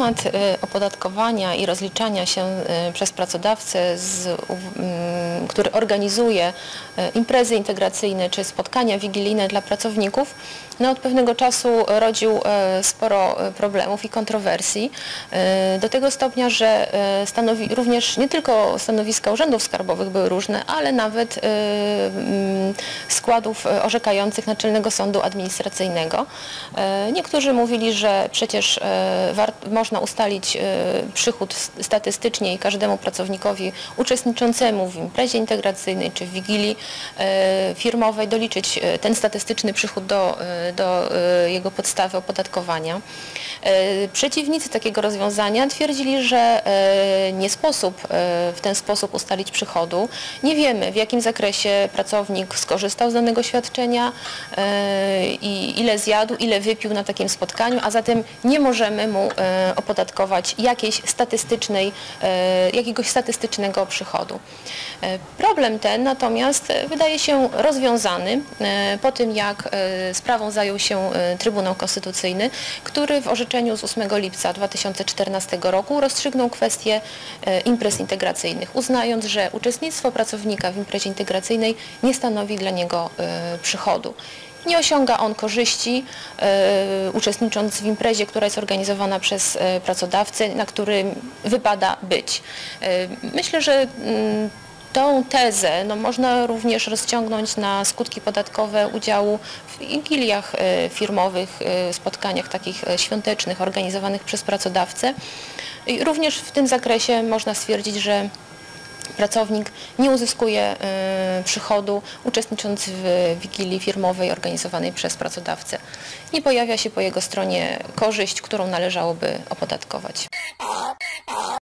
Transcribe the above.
Temat opodatkowania i rozliczania się przez pracodawcę, który organizuje imprezy integracyjne czy spotkania wigilijne dla pracowników, od pewnego czasu rodził sporo problemów i kontrowersji. Do tego stopnia, że również nie tylko stanowiska urzędów skarbowych były różne, ale nawet składów orzekających Naczelnego Sądu Administracyjnego. Niektórzy mówili, że przecież można ustalić przychód statystycznie i każdemu pracownikowi uczestniczącemu w imprezie integracyjnej czy w wigilii firmowej doliczyć ten statystyczny przychód do jego podstawy opodatkowania. Przeciwnicy takiego rozwiązania twierdzili, że nie sposób w ten sposób ustalić przychodu. Nie wiemy, w jakim zakresie pracownik skorzystał z danego świadczenia i ile zjadł, ile wypił na takim spotkaniu, a zatem nie możemy mu opodatkować jakiegoś statystycznego przychodu. Problem ten natomiast wydaje się rozwiązany po tym, jak sprawą zajął się Trybunał Konstytucyjny, który w orzeczeniu z 8 lipca 2014 roku rozstrzygnął kwestię imprez integracyjnych, uznając, że uczestnictwo pracownika w imprezie integracyjnej nie stanowi dla niego przychodu. Nie osiąga on korzyści, uczestnicząc w imprezie, która jest organizowana przez pracodawcę, na którym wypada być. Myślę, że tą tezę można również rozciągnąć na skutki podatkowe udziału w wigiliach firmowych, spotkaniach takich świątecznych organizowanych przez pracodawcę. I również w tym zakresie można stwierdzić, że pracownik nie uzyskuje przychodu uczestnicząc w wigilii firmowej organizowanej przez pracodawcę. Nie pojawia się po jego stronie korzyść, którą należałoby opodatkować.